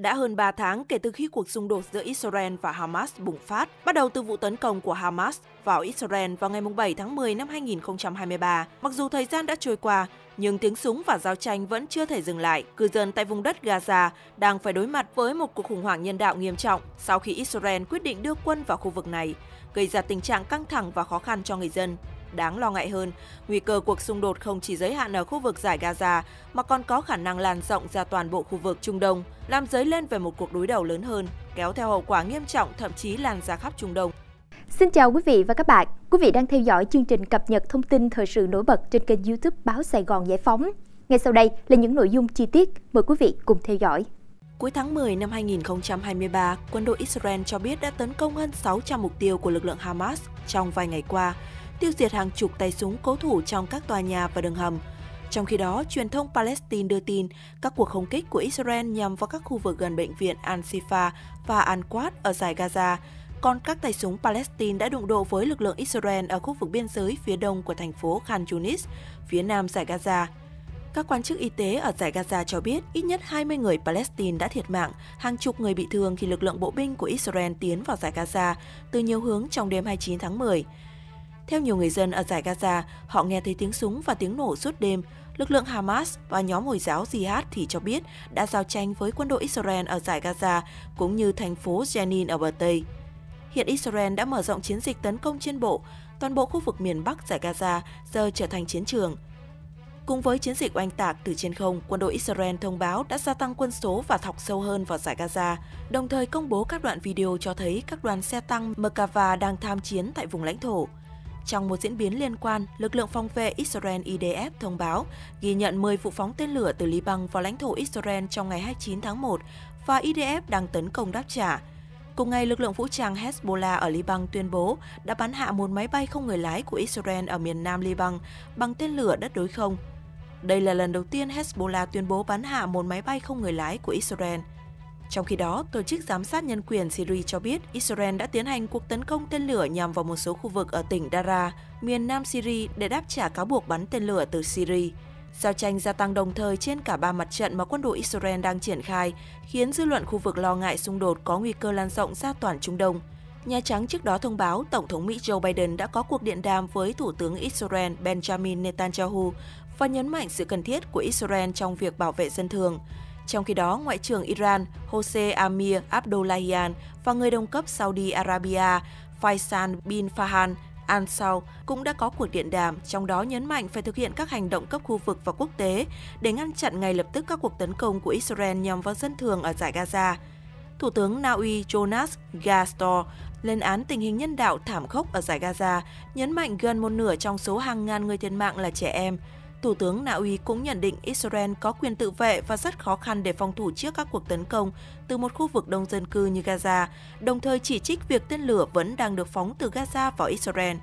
Đã hơn 3 tháng kể từ khi cuộc xung đột giữa Israel và Hamas bùng phát, bắt đầu từ vụ tấn công của Hamas vào Israel vào ngày 7 tháng 10 năm 2023. Mặc dù thời gian đã trôi qua, nhưng tiếng súng và giao tranh vẫn chưa thể dừng lại. Cư dân tại vùng đất Gaza đang phải đối mặt với một cuộc khủng hoảng nhân đạo nghiêm trọng sau khi Israel quyết định đưa quân vào khu vực này, gây ra tình trạng căng thẳng và khó khăn cho người dân. Đáng lo ngại hơn, nguy cơ cuộc xung đột không chỉ giới hạn ở khu vực Dải Gaza mà còn có khả năng lan rộng ra toàn bộ khu vực Trung Đông, làm dấy lên về một cuộc đối đầu lớn hơn, kéo theo hậu quả nghiêm trọng thậm chí lan ra khắp Trung Đông. Xin chào quý vị và các bạn. Quý vị đang theo dõi chương trình cập nhật thông tin thời sự nổi bật trên kênh YouTube Báo Sài Gòn Giải phóng. Ngay sau đây là những nội dung chi tiết, mời quý vị cùng theo dõi. Cuối tháng 10 năm 2023, quân đội Israel cho biết đã tấn công hơn 600 mục tiêu của lực lượng Hamas trong vài ngày qua, tiêu diệt hàng chục tay súng cố thủ trong các tòa nhà và đường hầm. Trong khi đó, truyền thông Palestine đưa tin các cuộc không kích của Israel nhằm vào các khu vực gần bệnh viện Al-Shifa và Al-Quds ở Dải Gaza, còn các tay súng Palestine đã đụng độ với lực lượng Israel ở khu vực biên giới phía đông của thành phố Khan Yunis, phía nam Dải Gaza. Các quan chức y tế ở Dải Gaza cho biết ít nhất 20 người Palestine đã thiệt mạng, hàng chục người bị thương khi lực lượng bộ binh của Israel tiến vào Dải Gaza từ nhiều hướng trong đêm 29 tháng 10. Theo nhiều người dân ở Dải Gaza, họ nghe thấy tiếng súng và tiếng nổ suốt đêm. Lực lượng Hamas và nhóm Hồi giáo Jihad thì cho biết đã giao tranh với quân đội Israel ở Dải Gaza cũng như thành phố Jenin ở bờ Tây. Hiện Israel đã mở rộng chiến dịch tấn công trên bộ, toàn bộ khu vực miền Bắc Dải Gaza giờ trở thành chiến trường. Cùng với chiến dịch oanh tạc từ trên không, quân đội Israel thông báo đã gia tăng quân số và thọc sâu hơn vào Dải Gaza, đồng thời công bố các đoạn video cho thấy các đoàn xe tăng Merkava đang tham chiến tại vùng lãnh thổ. Trong một diễn biến liên quan, lực lượng phòng vệ Israel IDF thông báo ghi nhận 10 vụ phóng tên lửa từ Liban vào lãnh thổ Israel trong ngày 29 tháng 1 và IDF đang tấn công đáp trả. Cùng ngày, lực lượng vũ trang Hezbollah ở Liban tuyên bố đã bắn hạ một máy bay không người lái của Israel ở miền nam Liban bằng tên lửa đất đối không. Đây là lần đầu tiên Hezbollah tuyên bố bắn hạ một máy bay không người lái của Israel. Trong khi đó, Tổ chức Giám sát Nhân quyền Syria cho biết Israel đã tiến hành cuộc tấn công tên lửa nhằm vào một số khu vực ở tỉnh Daraa, miền nam Syria để đáp trả cáo buộc bắn tên lửa từ Syria. Giao tranh gia tăng đồng thời trên cả ba mặt trận mà quân đội Israel đang triển khai, khiến dư luận khu vực lo ngại xung đột có nguy cơ lan rộng ra toàn Trung Đông. Nhà Trắng trước đó thông báo Tổng thống Mỹ Joe Biden đã có cuộc điện đàm với Thủ tướng Israel Benjamin Netanyahu và nhấn mạnh sự cần thiết của Israel trong việc bảo vệ dân thường. Trong khi đó, Ngoại trưởng Iran Hossein Amir Abdollahian và người đồng cấp Saudi Arabia Faisal bin Farhan Al Saud cũng đã có cuộc điện đàm, trong đó nhấn mạnh phải thực hiện các hành động cấp khu vực và quốc tế để ngăn chặn ngay lập tức các cuộc tấn công của Israel nhằm vào dân thường ở Dải Gaza. Thủ tướng Na Uy Jonas Gastor lên án tình hình nhân đạo thảm khốc ở Dải Gaza, nhấn mạnh gần một nửa trong số hàng ngàn người thiệt mạng là trẻ em. Thủ tướng Na Uy cũng nhận định Israel có quyền tự vệ và rất khó khăn để phòng thủ trước các cuộc tấn công từ một khu vực đông dân cư như Gaza, đồng thời chỉ trích việc tên lửa vẫn đang được phóng từ Gaza vào Israel.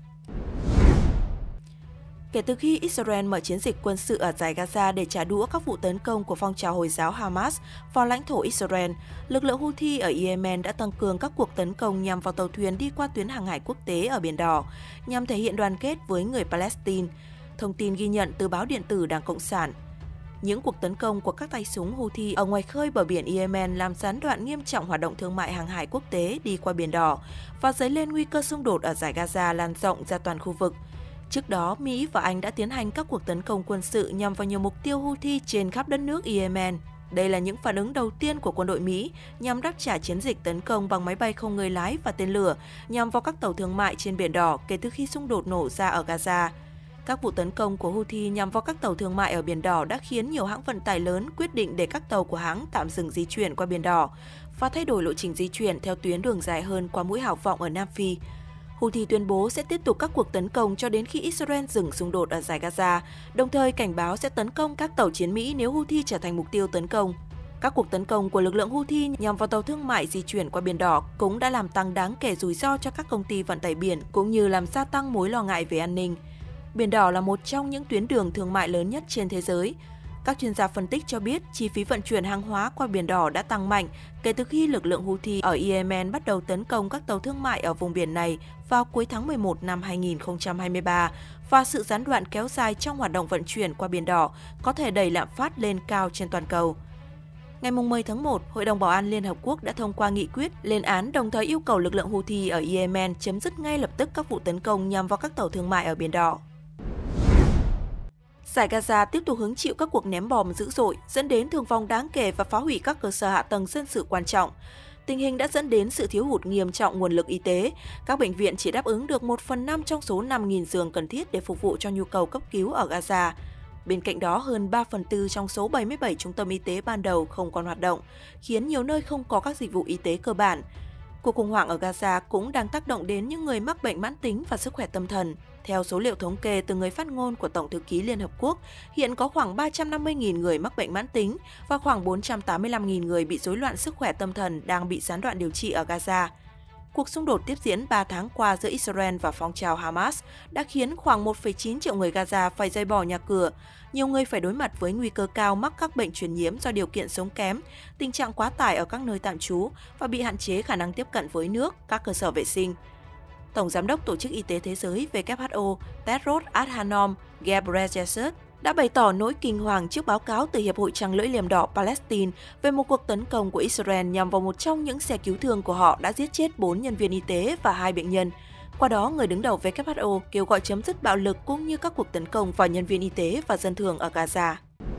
Kể từ khi Israel mở chiến dịch quân sự ở Dải Gaza để trả đũa các vụ tấn công của phong trào Hồi giáo Hamas vào lãnh thổ Israel, lực lượng Houthi ở Yemen đã tăng cường các cuộc tấn công nhằm vào tàu thuyền đi qua tuyến hàng hải quốc tế ở Biển Đỏ, nhằm thể hiện đoàn kết với người Palestine. Thông tin ghi nhận từ báo điện tử Đảng Cộng sản. Những cuộc tấn công của các tay súng Houthi ở ngoài khơi bờ biển Yemen làm gián đoạn nghiêm trọng hoạt động thương mại hàng hải quốc tế đi qua Biển Đỏ và dấy lên nguy cơ xung đột ở Dải Gaza lan rộng ra toàn khu vực. Trước đó, Mỹ và Anh đã tiến hành các cuộc tấn công quân sự nhằm vào nhiều mục tiêu Houthi trên khắp đất nước Yemen. Đây là những phản ứng đầu tiên của quân đội Mỹ nhằm đáp trả chiến dịch tấn công bằng máy bay không người lái và tên lửa nhằm vào các tàu thương mại trên Biển Đỏ kể từ khi xung đột nổ ra ở Gaza. Các vụ tấn công của Houthi nhằm vào các tàu thương mại ở Biển Đỏ đã khiến nhiều hãng vận tải lớn quyết định để các tàu của hãng tạm dừng di chuyển qua Biển Đỏ và thay đổi lộ trình di chuyển theo tuyến đường dài hơn qua mũi Hào Vọng ở Nam Phi. Houthi tuyên bố sẽ tiếp tục các cuộc tấn công cho đến khi Israel dừng xung đột ở Dải Gaza, đồng thời cảnh báo sẽ tấn công các tàu chiến Mỹ nếu Houthi trở thành mục tiêu tấn công. Các cuộc tấn công của lực lượng Houthi nhằm vào tàu thương mại di chuyển qua Biển Đỏ cũng đã làm tăng đáng kể rủi ro cho các công ty vận tải biển cũng như làm gia tăng mối lo ngại về an ninh. Biển Đỏ là một trong những tuyến đường thương mại lớn nhất trên thế giới. Các chuyên gia phân tích cho biết chi phí vận chuyển hàng hóa qua Biển Đỏ đã tăng mạnh kể từ khi lực lượng Houthi ở Yemen bắt đầu tấn công các tàu thương mại ở vùng biển này vào cuối tháng 11 năm 2023 và sự gián đoạn kéo dài trong hoạt động vận chuyển qua Biển Đỏ có thể đẩy lạm phát lên cao trên toàn cầu. Ngày 10 tháng 1, Hội đồng Bảo an Liên Hợp Quốc đã thông qua nghị quyết lên án đồng thời yêu cầu lực lượng Houthi ở Yemen chấm dứt ngay lập tức các vụ tấn công nhằm vào các tàu thương mại ở Biển Đỏ. Giải Gaza tiếp tục hứng chịu các cuộc ném bom dữ dội, dẫn đến thương vong đáng kể và phá hủy các cơ sở hạ tầng dân sự quan trọng. Tình hình đã dẫn đến sự thiếu hụt nghiêm trọng nguồn lực y tế. Các bệnh viện chỉ đáp ứng được 1/5 trong số 5.000 giường cần thiết để phục vụ cho nhu cầu cấp cứu ở Gaza. Bên cạnh đó, hơn 3/4 trong số 77 trung tâm y tế ban đầu không còn hoạt động, khiến nhiều nơi không có các dịch vụ y tế cơ bản. Cuộc khủng hoảng ở Gaza cũng đang tác động đến những người mắc bệnh mãn tính và sức khỏe tâm thần. Theo số liệu thống kê từ người phát ngôn của Tổng thư ký Liên Hợp Quốc, hiện có khoảng 350.000 người mắc bệnh mãn tính và khoảng 485.000 người bị rối loạn sức khỏe tâm thần đang bị gián đoạn điều trị ở Gaza. Cuộc xung đột tiếp diễn 3 tháng qua giữa Israel và phong trào Hamas đã khiến khoảng 1,9 triệu người Gaza phải rời bỏ nhà cửa. Nhiều người phải đối mặt với nguy cơ cao mắc các bệnh truyền nhiễm do điều kiện sống kém, tình trạng quá tải ở các nơi tạm trú và bị hạn chế khả năng tiếp cận với nước, các cơ sở vệ sinh. Tổng Giám đốc Tổ chức Y tế Thế giới WHO Tedros Adhanom Ghebreyesus đã bày tỏ nỗi kinh hoàng trước báo cáo từ Hiệp hội Trăng lưỡi liềm đỏ Palestine về một cuộc tấn công của Israel nhằm vào một trong những xe cứu thương của họ đã giết chết 4 nhân viên y tế và 2 bệnh nhân. Qua đó, người đứng đầu WHO kêu gọi chấm dứt bạo lực cũng như các cuộc tấn công vào nhân viên y tế và dân thường ở Gaza.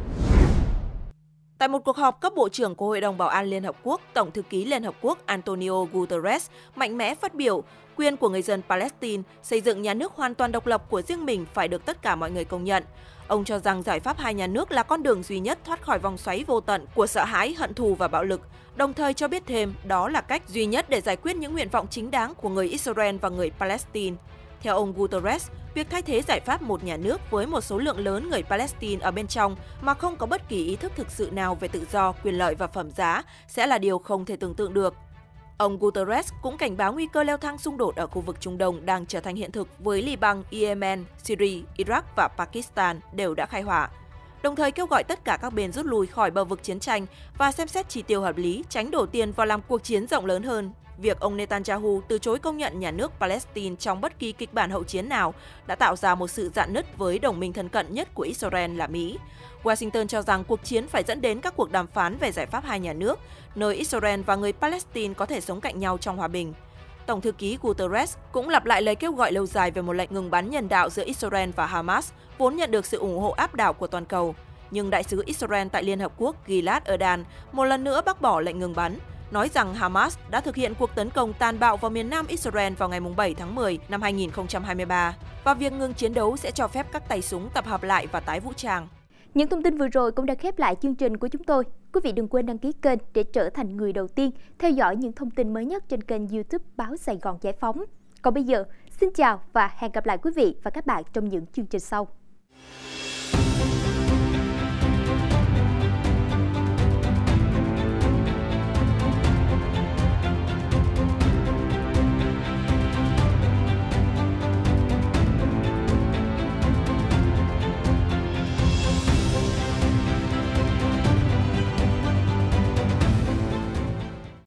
Tại một cuộc họp cấp bộ trưởng của Hội đồng Bảo an Liên Hợp Quốc, Tổng thư ký Liên Hợp Quốc Antonio Guterres mạnh mẽ phát biểu quyền của người dân Palestine xây dựng nhà nước hoàn toàn độc lập của riêng mình phải được tất cả mọi người công nhận. Ông cho rằng giải pháp hai nhà nước là con đường duy nhất thoát khỏi vòng xoáy vô tận của sợ hãi, hận thù và bạo lực, đồng thời cho biết thêm đó là cách duy nhất để giải quyết những nguyện vọng chính đáng của người Israel và người Palestine. Theo ông Guterres, việc thay thế giải pháp một nhà nước với một số lượng lớn người Palestine ở bên trong mà không có bất kỳ ý thức thực sự nào về tự do, quyền lợi và phẩm giá sẽ là điều không thể tưởng tượng được. Ông Guterres cũng cảnh báo nguy cơ leo thang xung đột ở khu vực Trung Đông đang trở thành hiện thực với Liban, Yemen, Syria, Iraq và Pakistan đều đã khai hỏa. Đồng thời kêu gọi tất cả các bên rút lui khỏi bờ vực chiến tranh và xem xét chi tiêu hợp lý, tránh đổ tiền vào làm cuộc chiến rộng lớn hơn. Việc ông Netanyahu từ chối công nhận nhà nước Palestine trong bất kỳ kịch bản hậu chiến nào đã tạo ra một sự rạn nứt với đồng minh thân cận nhất của Israel là Mỹ. Washington cho rằng cuộc chiến phải dẫn đến các cuộc đàm phán về giải pháp hai nhà nước, nơi Israel và người Palestine có thể sống cạnh nhau trong hòa bình. Tổng thư ký Guterres cũng lặp lại lời kêu gọi lâu dài về một lệnh ngừng bắn nhân đạo giữa Israel và Hamas, vốn nhận được sự ủng hộ áp đảo của toàn cầu. Nhưng đại sứ Israel tại Liên Hợp Quốc Gilad Erdan một lần nữa bác bỏ lệnh ngừng bắn, nói rằng Hamas đã thực hiện cuộc tấn công tàn bạo vào miền Nam Israel vào ngày 7 tháng 10 năm 2023 và việc ngừng chiến đấu sẽ cho phép các tay súng tập hợp lại và tái vũ trang. Những thông tin vừa rồi cũng đã khép lại chương trình của chúng tôi. Quý vị đừng quên đăng ký kênh để trở thành người đầu tiên theo dõi những thông tin mới nhất trên kênh YouTube Báo Sài Gòn Giải Phóng. Còn bây giờ, xin chào và hẹn gặp lại quý vị và các bạn trong những chương trình sau.